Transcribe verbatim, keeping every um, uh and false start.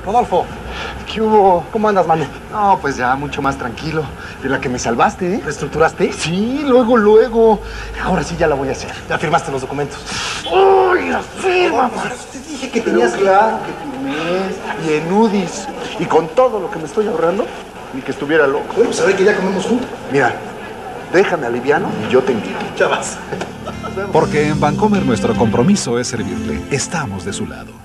Rodolfo. ¿Qué hubo? ¿Cómo andas, mano? No, pues ya mucho más tranquilo. De la que me salvaste, ¿eh? ¿Reestructuraste? Sí, luego, luego. Ahora sí ya la voy a hacer. ¿Ya firmaste los documentos? ¡Uy, la firma! Te dije que Pero tenías... claro que firmé. Y en U D I S. Y con todo lo que me estoy ahorrando, ni que estuviera loco. Bueno, pues a ver que ya comemos juntos. Mira, déjame aliviano y yo te invito. Ya vas. Porque en Bancomer nuestro compromiso es servirle. Estamos de su lado.